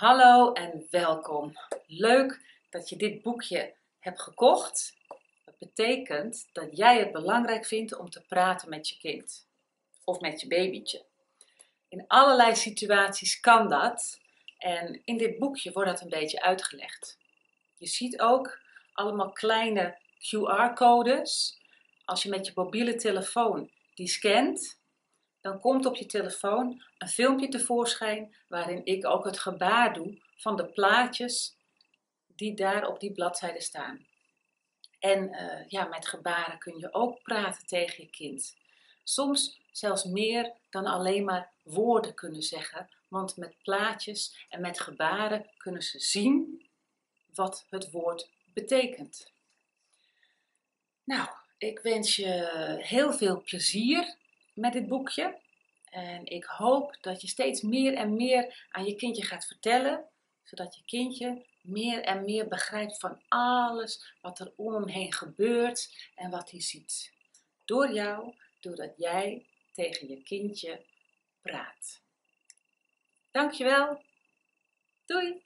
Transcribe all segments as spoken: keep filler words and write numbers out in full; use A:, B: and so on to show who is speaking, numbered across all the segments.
A: Hallo en welkom. Leuk dat je dit boekje hebt gekocht. Dat betekent dat jij het belangrijk vindt om te praten met je kind of met je babytje. In allerlei situaties kan dat en in dit boekje wordt dat een beetje uitgelegd. Je ziet ook allemaal kleine Q R-codes. Als je met je mobiele telefoon die scant, dan komt op je telefoon een filmpje tevoorschijn waarin ik ook het gebaar doe van de plaatjes die daar op die bladzijde staan. En uh, ja, met gebaren kun je ook praten tegen je kind. Soms zelfs meer dan alleen maar woorden kunnen zeggen, want met plaatjes en met gebaren kunnen ze zien wat het woord betekent. Nou, ik wens je heel veel plezier met dit boekje. En ik hoop dat je steeds meer en meer aan je kindje gaat vertellen, zodat je kindje meer en meer begrijpt van alles wat er om hem heen gebeurt en wat hij ziet. Door jou, doordat jij tegen je kindje praat. Dankjewel. Doei.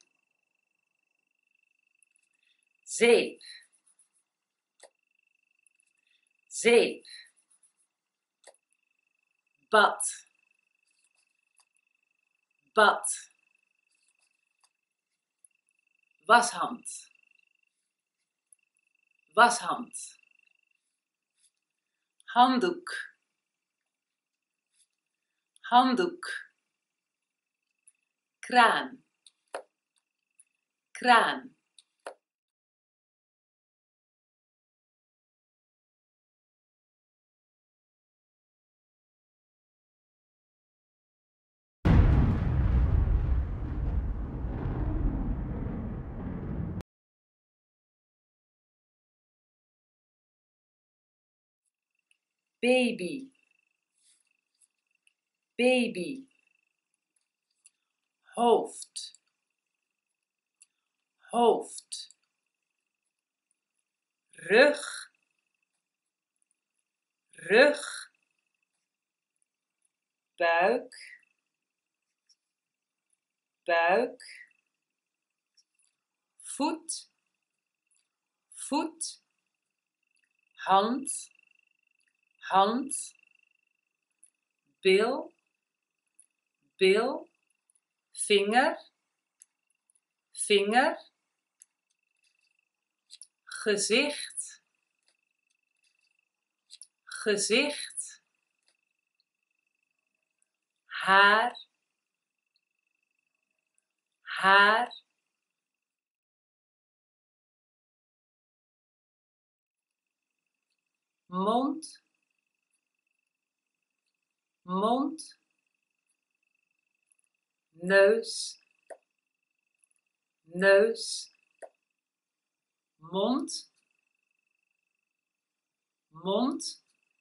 A: Zeep. Zeep. Bad. Bad. Washand. Washand. Handdoek. Handdoek. Kraan. Kraan. Baby. Baby. Hoofd. Hoofd. Rug. Rug. Buik. Buik. Voet. Voet. Hand. Hand. Bil. Bil. Vinger. Vinger. Gezicht. Gezicht. Haar. Haar. Mond. Mond. Neus. Neus. Mond. Mond.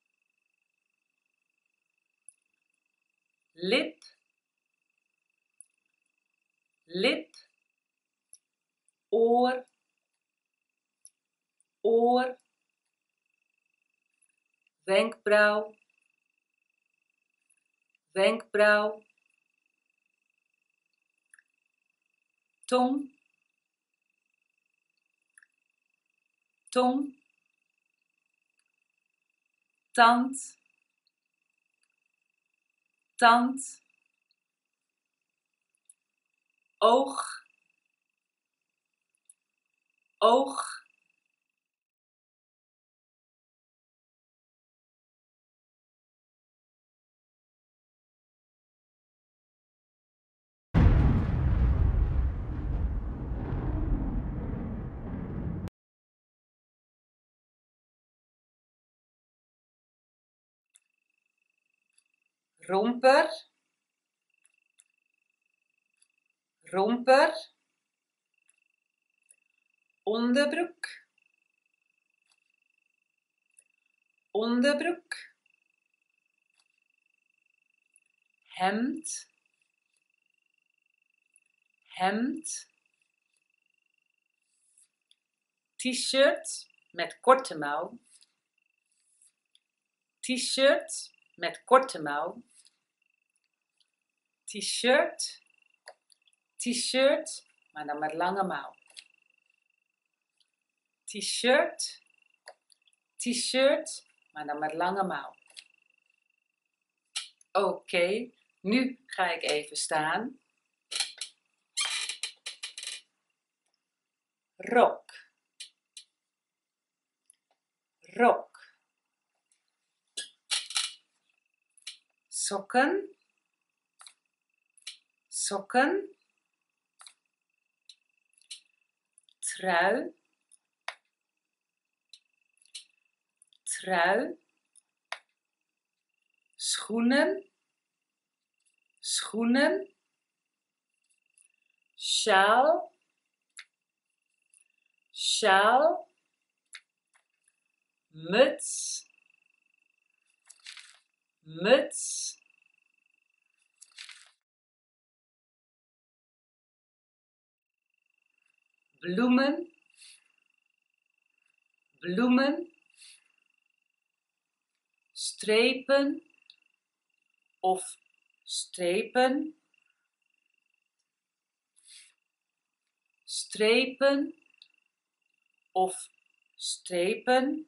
A: Lip. Lip. Oor. Oor. Wenkbrauw. Wenkbrauw. Tong. Tong. Tand. Tand. Oog. Oog. Romper. Romper. Onderbroek. Onderbroek. Hemd. Hemd. T-shirt met korte mouw. T-shirt met korte mouw. T-shirt. T-shirt, maar dan met lange mouw. T-shirt, T-shirt, maar dan met lange mouw. Oké, okay, nu ga ik even staan. Rok, rok. Sokken, sokken. Trui, trui. Schoenen, schoenen. Sjaal, sjaal. Muts, muts. Bloemen, bloemen. Strepen of strepen. Strepen of strepen.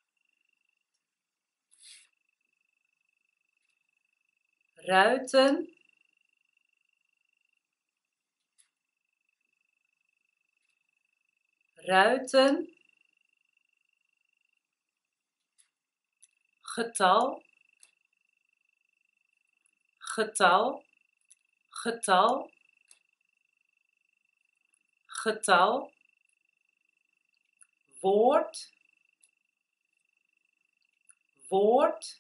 A: Ruiten, ruiten. Getal, getal, getal, getal. Woord, woord.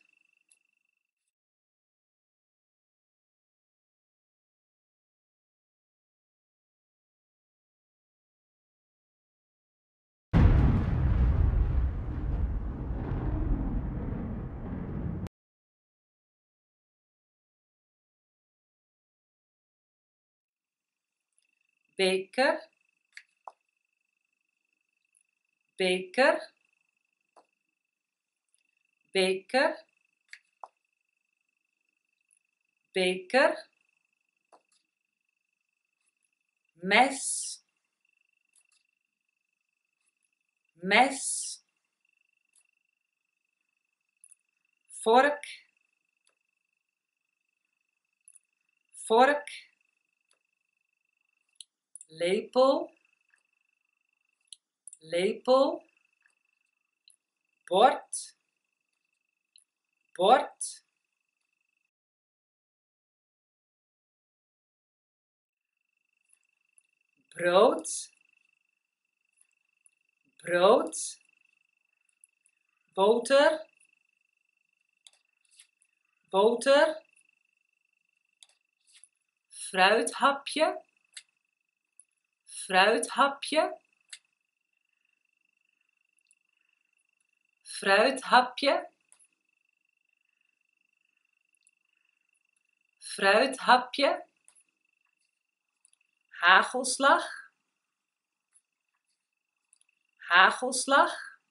A: Beker, beker, beker, beker. Mes, mes. Vork, vork. Lepel, lepel. Bord, bord. Brood, brood. Boter, boter. Fruithapje, fruithapje. Fruithapje, fruithapje. Hagelslag, hagelslag.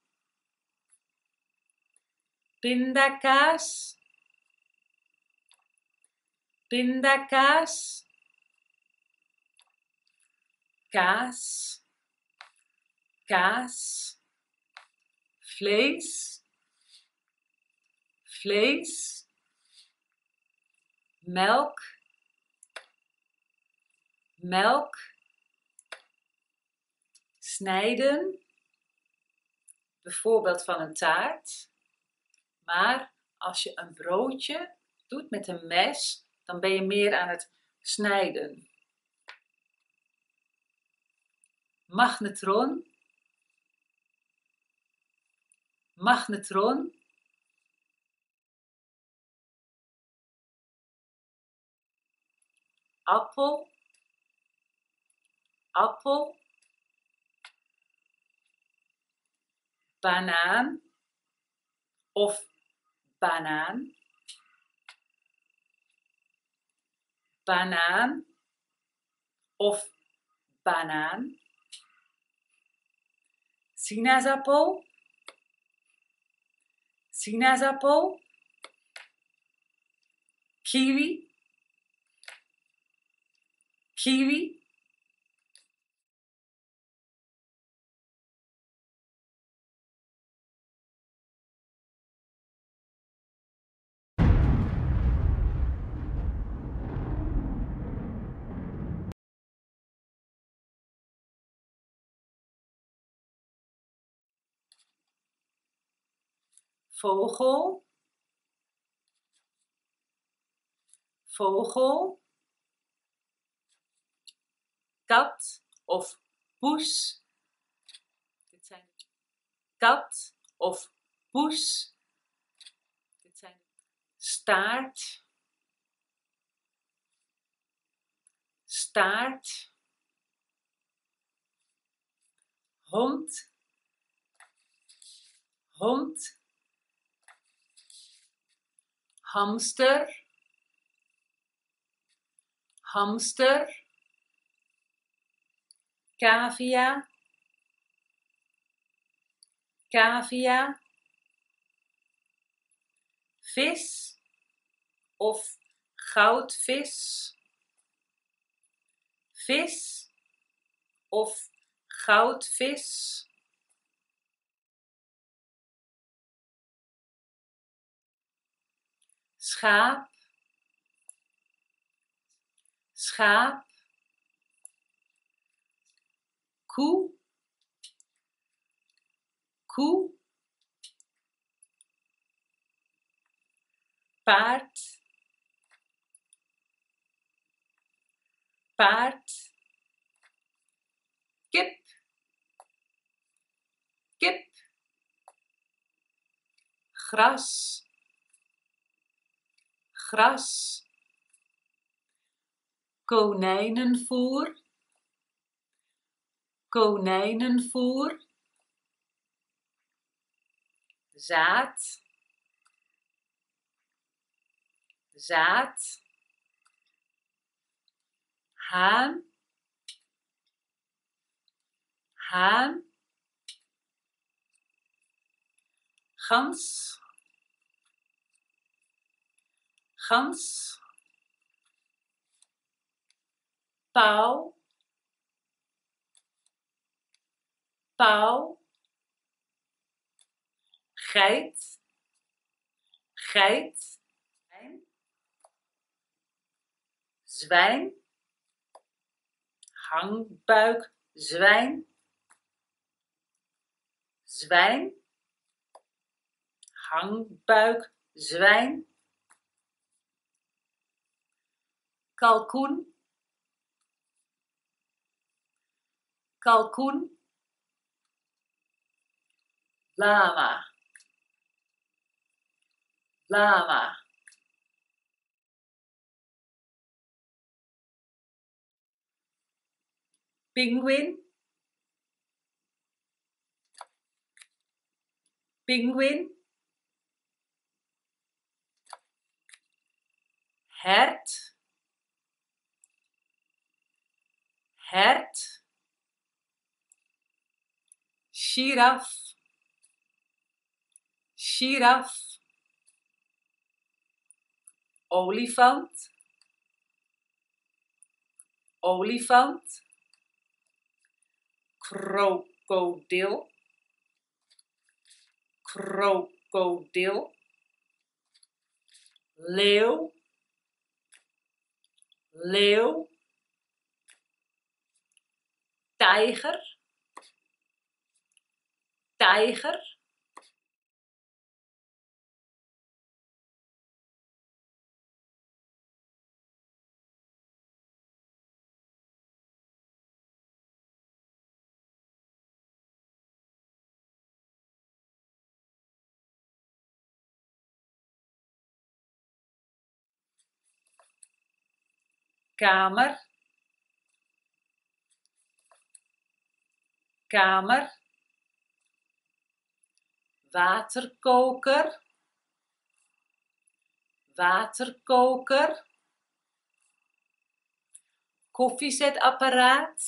A: Pindakaas, pindakaas. Kaas, kaas. Vlees, vlees. Melk, melk. Snijden, bijvoorbeeld van een taart. Maar als je een broodje doet met een mes, dan ben je meer aan het snijden. Magnetron, magnetron. Appel, appel. Banaan of banaan. Banaan of banaan. Sinaasappel, sinaasappel. Kiwi, kiwi. vogel, vogel, kat of poes. Dit zijn kat of poes. Dit zijn staart, staart, hond, hond, hamster, hamster, cavia, cavia, vis of goudvis, vis of goudvis, schaap, schaap, koe, koe, paard, paard, kip, kip, gras, gras, konijnenvoer, konijnenvoer, zaad, zaad, haan, haan, gans, gans, pauw, pauw, geit, geit, zwijn, hangbuik, zwijn, zwijn, hangbuik, zwijn, kalkoen, kalkoen, lama, lama, pinguïn, pinguïn, hert, hert, giraf, giraf, olifant, olifant, krokodil, krokodil, leeuw, leeuw, tijger, tijger, kamer, kamer, waterkoker, waterkoker, koffiezetapparaat,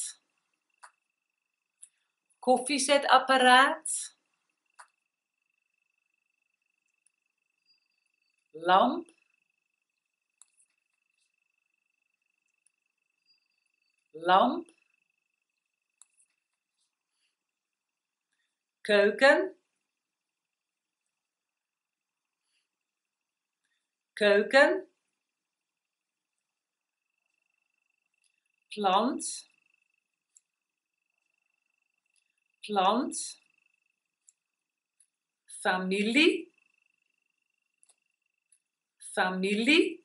A: koffiezetapparaat, lamp, lamp, keuken, keuken, plant, plant, familie, familie,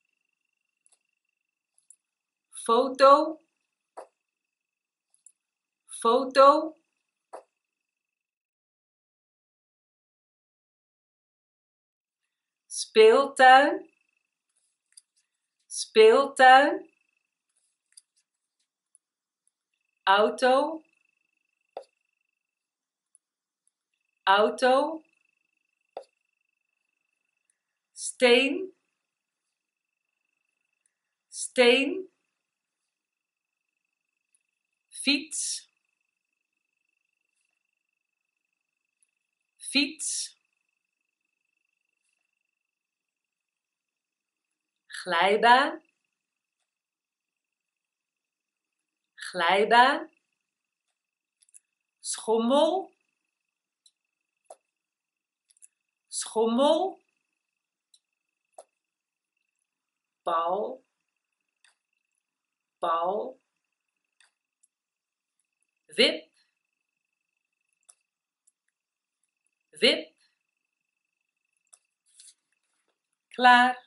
A: foto, foto, speeltuin, speeltuin, auto, auto, steen, steen, fiets, fiets, glijbaan, glijbaan, schommel, schommel, bal, bal, wip, wip, klaar,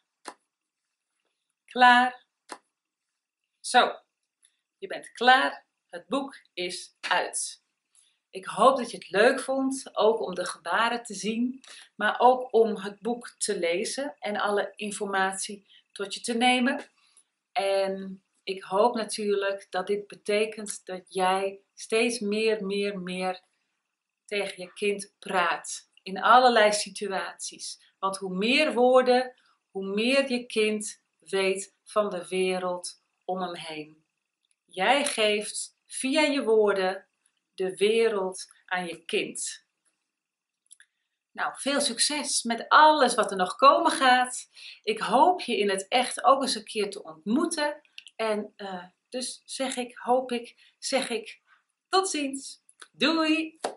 A: klaar. Zo, je bent klaar. Het boek is uit. Ik hoop dat je het leuk vond, ook om de gebaren te zien, maar ook om het boek te lezen en alle informatie tot je te nemen. En ik hoop natuurlijk dat dit betekent dat jij steeds meer, meer, meer tegen je kind praat. In allerlei situaties. Want hoe meer woorden, hoe meer je kind weet van de wereld om hem heen. Jij geeft via je woorden de wereld aan je kind. Nou, veel succes met alles wat er nog komen gaat. Ik hoop je in het echt ook eens een keer te ontmoeten. En uh, dus zeg ik, hoop ik, zeg ik, tot ziens. Doei!